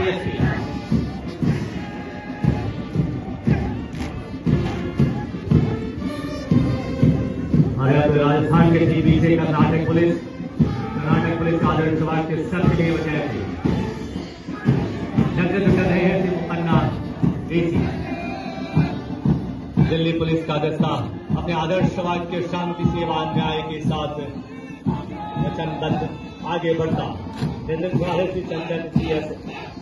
DSP। और अब राजस्थान के ठीक पीछे कर्नाटक पुलिस का आदर्श समाज के सर के लिए वजह थी नजर कर रहे हैं मुकन्ना देसी। दिल्ली पुलिस का दस्ता अपने आदर्श समाज के शांति सेवा न्याय के साथ वचनबद्ध आगे बढ़ता। चंदन CS